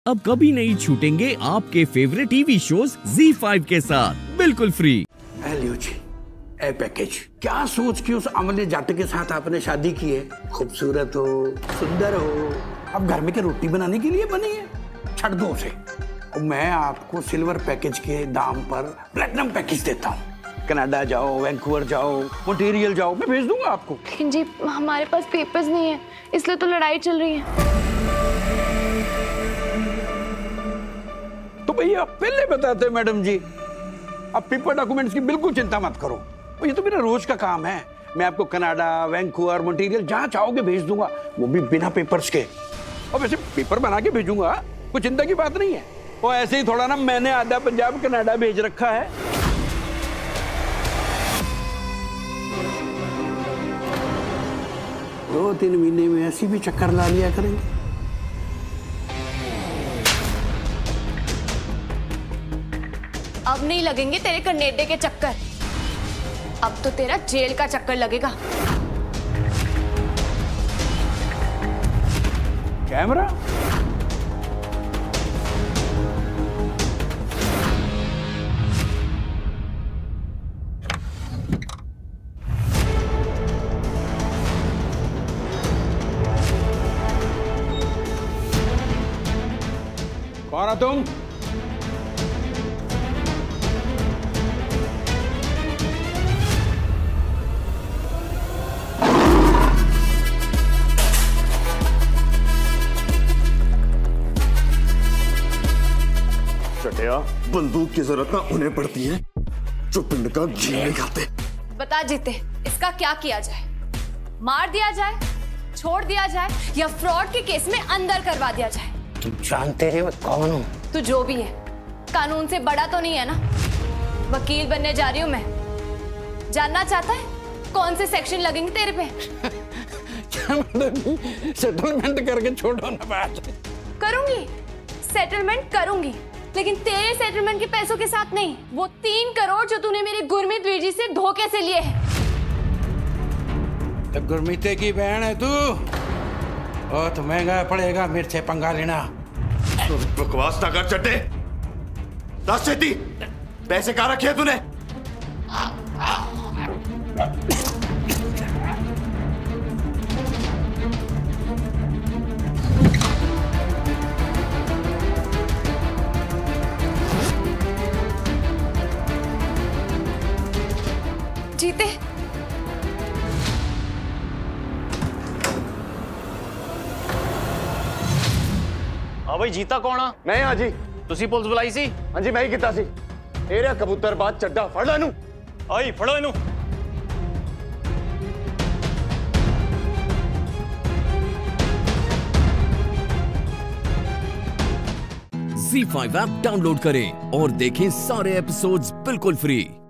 अब कभी नहीं छूटेंगे आपके फेवरेट टीवी शोज ZEE5 के साथ बिल्कुल फ्री। Hello ji, a package. क्या सोच के उस अमले जाट के साथ आपने शादी की है? खूबसूरत हो, सुंदर हो, अब घर में क्या रोटी बनाने के लिए बनी है? छੱਡ दो उसे। मैं आपको सिल्वर पैकेज के दाम पर प्लेटिनम पैकेज देता हूँ। कनाडा जाओ, वैंकूवर जाओ, मॉन्ट्रियल जाओ, मैं भेज दूंगा आपको। लेकिन जी हमारे पास पेपर्स नहीं है, इसलिए तो लड़ाई चल रही है। तो भैया पहले बताते मैडम जी, अब पेपर डॉक्यूमेंट्स की बिल्कुल चिंता मत करो। ये तो मेरा रोज का काम है। मैं आपको कनाडा, वैंकूवर, मॉन्ट्रियल जहाँ चाहोगे भेज दूंगा, वो भी बिना पेपर्स के। और वैसे पेपर बना के भेजूंगा, कोई चिंता की बात नहीं है। और ऐसे ही थोड़ा ना मैंने आधा पंजाब कनाडा भेज रखा है। 2-3 महीने में ऐसी भी चक्कर ला लिया करेंगे। अब नहीं लगेंगे तेरे कनेडे के चक्कर, अब तो तेरा जेल का चक्कर लगेगा। कैमरा? कौन हो तुम? चटिया, बंदूक की जरूरत ना उन्हें पड़ती है जो पिंड का घी नहीं खाते। बता जीते, इसका क्या किया जाए? मार दिया जाए, छोड़ दिया जाए, या फ्रॉड के केस में अंदर करवा दिया जाए? तुम जानते हैं मैं कौन हूँ? तू जो भी है, कानून से बड़ा तो नहीं है ना? वकील बनने जा रही हूँ मैं। जानना चाहता है कौन से सेक्शन लगेंगे तेरे पे? सेटलमेंट करके छोड़ो ना बात। करूंगी, सेटलमेंट करूंगी, लेकिन तेरे सेटलमेंट के पैसों के साथ नहीं। वो 3 करोड़ जो तूने मेरी गुरमीत वीर जी से धोखे से लिए हैं। तो गुरमीते की बहन है तू? ओ तो महंगा पड़ेगा मेरे से पंगा लेना। तो बकवास ना कर चट्टे। दस चेती, पैसे कहाँ रखे तूने? जीते, हाँ भाई, जीता कौन आ? मैं हाँ जी। तुसी पुलिस बुलाई सी? हाँ जी, मैं ही किता सी। एरिया कबूतरबाज चड्डा फड़ ला इनू। आई फड़ो इनू। ZEE5 ऐप डाउनलोड करें और देखें सारे एपिसोड्स बिल्कुल फ्री।